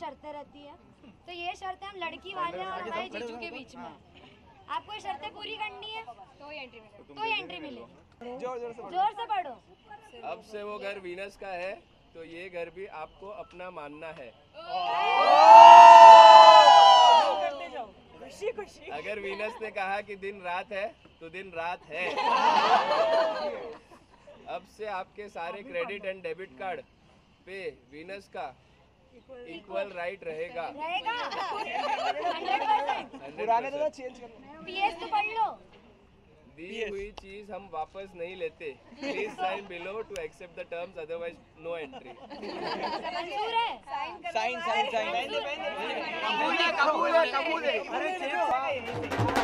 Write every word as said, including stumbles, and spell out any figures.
शर्तें रहती है, तो ये शर्तें हम लड़की वाले और हमारे जीजू के बीच में है। आपको ये शर्तें पूरी करनी है तो ही एंट्री मिलेगी, तो ही एंट्री मिलेगी। जोर जोर से जोर से पढ़ो। अब से वो घर वीनस का है, तो ये घर भी आपको अपना मानना है। खुशी खुशी। अगर वीनस ने कहा कि दिन रात है, तो दिन रात है। अब से आपके सारे क्रेडिट एंड डेबिट कार्ड पे वीनस का इक्वल राइट रहेगा। रहेगा हंड्रेड परसेंट। पुराने तो चेंज कर। पीएस तो पढ़ लो। दी हुई चीज हम वापस नहीं लेते। Please sign below to accept the terms, otherwise no entry. मंजूर है? Sign sign sign. कबूल है कबूल है कबूल है। अरे